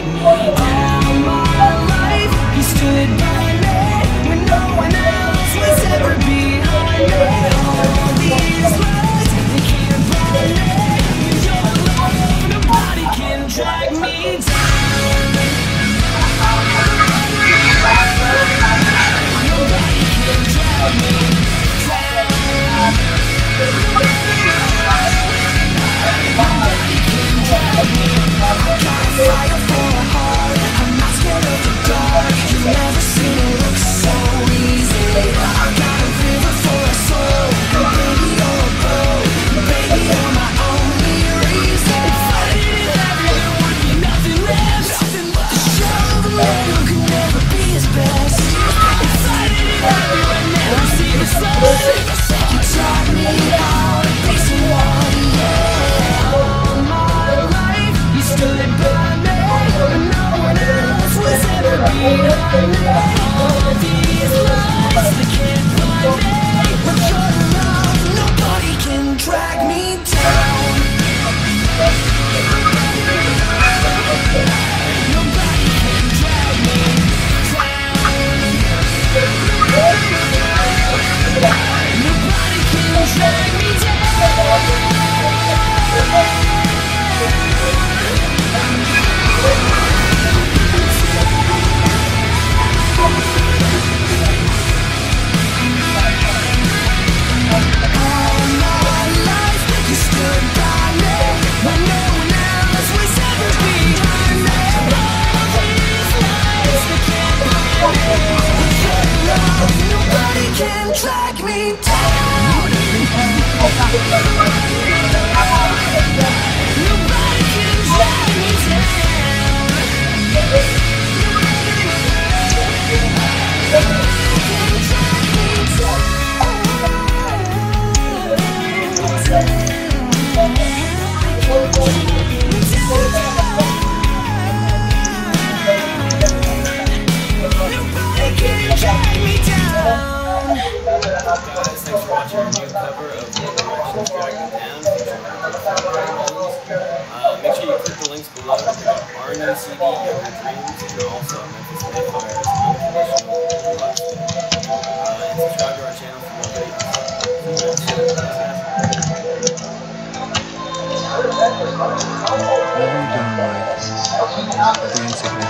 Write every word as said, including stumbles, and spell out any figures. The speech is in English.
drag me down. My life, he stood by me when no one else was ever behind me. All these lies, they can't buy me. With your love, nobody can drag me down. Nobody can drag me down. Nobody can drag me. I got fire for a heart. I'm not scared of the dark. You've never seen it look so easy. I got a river for a soul. Baby, you're a boat. Baby, you're my only reason. If I didn't have you, there would be nothing left. The shadow of a man who could never be his best. If I didn't have you, I'd never see the sun. You taught me how to be someone, yeah. All my life, you stood by me when no one else was ever behind me. All these lies, they can't find me. With your love, nobody can drag me down. Nobody can drag me down. Nobody can drag me down. All my life, you stood by me when no one else was ever behind me. All these lies, they can't find me. With your love, nobody can drag me down. Nobody can drag me Guys, thanks for watching our new cover of One Direction's Drag Me Down featuring uh, make sure you click the links below to pick up our new C D, Younger Dreams, and also Memphis Mayfire's Unconditional Love. Uh, and subscribe to our channel for more videos. Well done, Mike. Dancing.